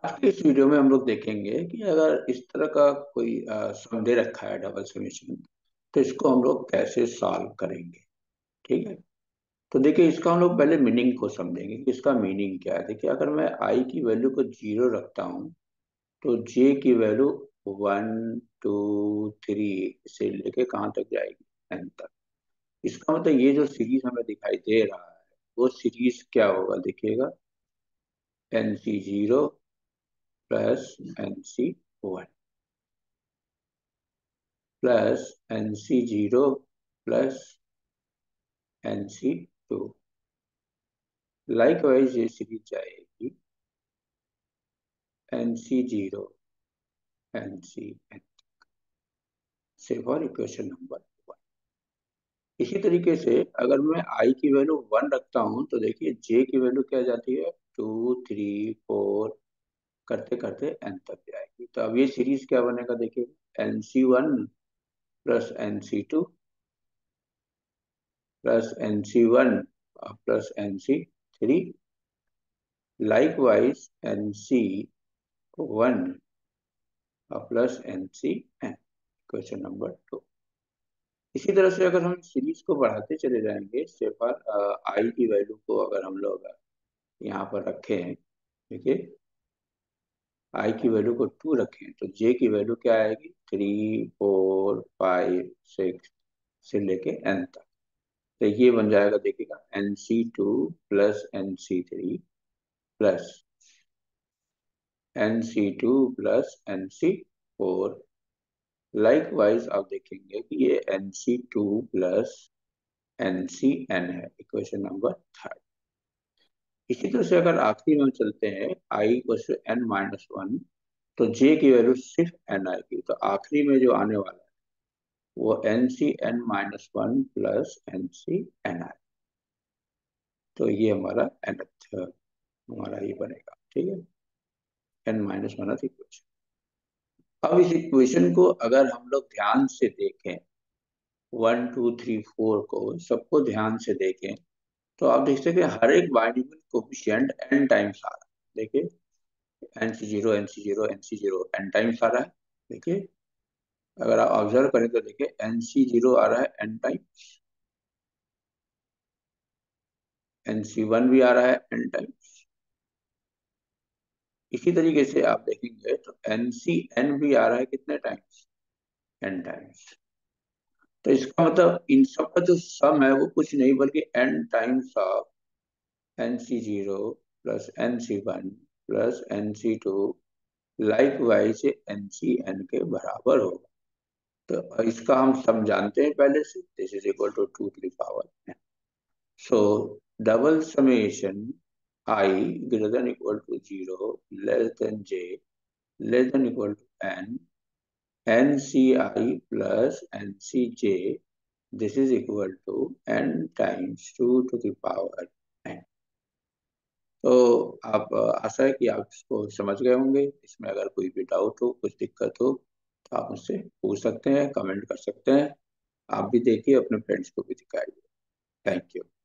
आज के इस वीडियो में हम लोग देखेंगे कि अगर इस तरह का कोई सम दे रखा है डबल समेशन, तो इसको हम लोग कैसे सॉल्व करेंगे। ठीक है। तो देखिए, इसका हम लोग पहले मीनिंग को समझेंगे कि इसका मीनिंग क्या है। देखिए, अगर मैं आई की वैल्यू को 0 रखता हूँ तो जे की वैल्यू 1 2 3 से लेके कहाँ तक जाएगी, एन तक। इसका मतलब ये जो सीरीज हमें दिखाई दे रहा है वो सीरीज क्या होगा, देखिएगा, nc0 plus nc1 plus nc0 plus nc2। Likewise ये सीरीज जाएगी nc0 ncn से फॉर इक्वेशन नंबर 1। इसी तरीके से अगर मैं i की वैल्यू 1 रखता हूं तो देखिए j की वैल्यू क्या जाती है, 2 3 4 करते करते n तक जाएगी। तो अब ये सीरीज क्या बनेगा, देखिए, nc1 plus nc2 plus nc1 plus nc3। Likewise nc1 plus nc question number 2। इसी तरह से अगर हम सीरीज को बढ़ाते चले जाएंगे, सिर्फ आई की वैल्यू को अगर हम लोग यहाँ पर रखें, देखिए, आई की वैल्यू को 2 रखें तो जे की वैल्यू क्या आएगी, 3 4 5 6 से लेके एन तक। तो ये बन जाएगा, देखिएगा, nc2 plus nc3 plus nc2 plus nc4। Likewise आप देखेंगे कि ये nc2 प्लस ncn है, इक्वेशन नंबर 3। इसी तरह से अगर आखिरी में चलते हैं आई इक्वल टू n-1, तो j की वैल्यू सिर्फ n आएगी। तो आखिरी में जो आने वाला है वो ncn-1 प्लस ncn है। तो ये हमारा nth हमारा ये बनेगा। ठीक है, n-1 इक्वेशन। अब इस इक्वेशन को अगर हम लोग ध्यान से देखें, 1 2 3 4 को सबको ध्यान से देखें, तो आप देख सकते हैं हर एक बाइनोमियल कोफिशिएंट n टाइम्स आ रहा है। देखिए, nc0 nc0 nc0 n times आ रहा है। देखिए, अगर आप ऑब्जर्व करें तो देखिए nc0 आ रहा है n टाइम्स, nc1 भी आ रहा है n टाइम्स। इसी तरीके से आप देखेंगे तो ncn भी आ रहा है कितने टाइम्स, n टाइम्स। तो इसका मतलब इन सब का जो सम है वो कुछ नहीं बल्कि n times of nc0 plus nc1 plus nc2 likewise ncn के बराबर होगा। तो इसका हम सम जानते हैं पहले से, this is equal to 2 to the power n। So double summation I greater than equal to 0 less than j less than equal to n nci plus ncj, this is equal to n times 2 to the power n। तो आप आशा है कि आप इसको समझ गए होंगे। इसमें अगर कोई भी डाउट हो, कुछ दिक्कत हो, तो आप मुझसे पूछ सकते हैं, कमेंट कर सकते हैं। आप भी देखिए, अपने फ्रेंड्स को भी दिखाइए। Thank you.